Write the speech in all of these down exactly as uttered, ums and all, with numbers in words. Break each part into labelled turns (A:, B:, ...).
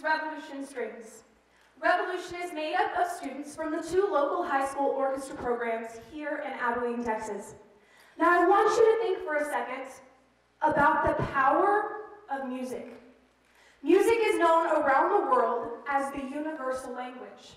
A: Revolution Strings. Revolution is made up of students from the two local high school orchestra programs here in Abilene, Texas. Now I want you to think for a second about the power of music. Music is known around the world as the universal language.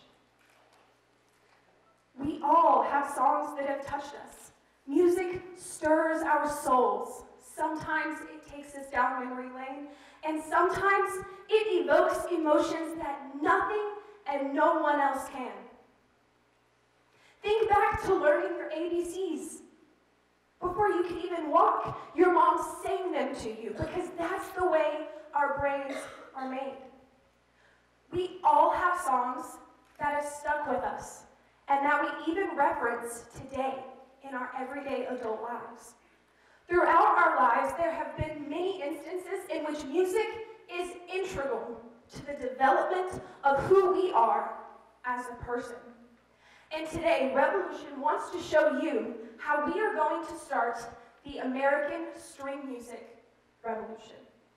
A: We all have songs that have touched us. Music stirs our souls. Sometimes it takes us down memory lane, and sometimes it evokes emotions that nothing and no one else can. Think back to learning your A B Cs. Before you could even walk, your mom sang them to you, because that's the way our brains are made. We all have songs that have stuck with us, and that we even reference today in our everyday adult lives. Throughout our lives, there have been many instances in which music is integral to the development of who we are as a person. And today, Revolution wants to show you how we are going to start the American string music revolution.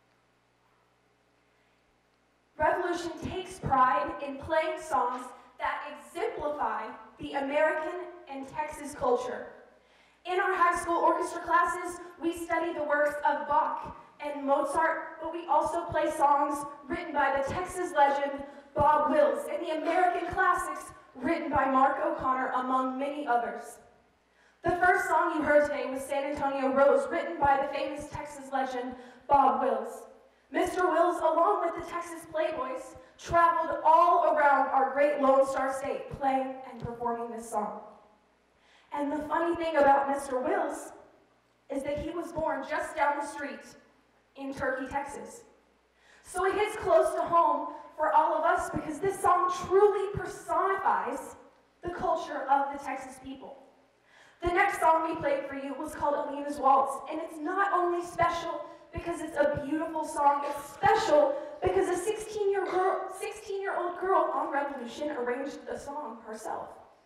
A: Revolution takes pride in playing songs that exemplify the American and Texas culture. In our high school orchestra classes, we study the works of Bach and Mozart, but we also play songs written by the Texas legend Bob Wills and the American classics written by Mark O'Connor, among many others. The first song you heard today was San Antonio Rose, written by the famous Texas legend Bob Wills. Mister Wills, along with the Texas Playboys, traveled all around our great Lone Star State playing and performing this song. And the funny thing about Mister Wills is that he was born just down the street in Turkey, Texas. So it hits close to home for all of us, because this song truly personifies the culture of the Texas people. The next song we played for you was called Alina's Waltz, and it's not only special because it's a beautiful song, it's special because a sixteen-year-old girl on Revolution arranged the song herself.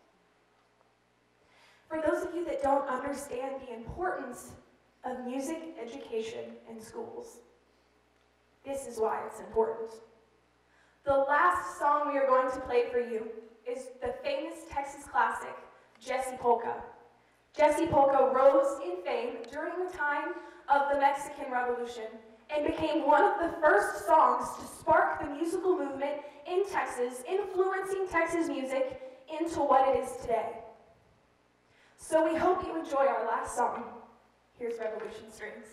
A: For those of you that don't understand the importance of music education in schools, this is why it's important. The last song we are going to play for you is the famous Texas classic, Jessie Polka. Jessie Polka rose in fame during the time of the Mexican Revolution and became one of the first songs to spark the musical movement in Texas, influencing Texas music into what it is today. So we hope you enjoy our last song. Here's Revolution Strings.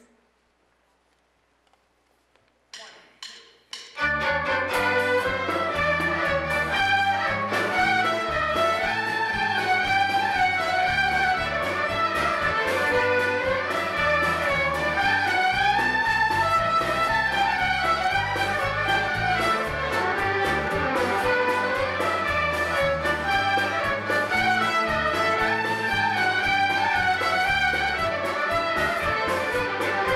B: Thank you.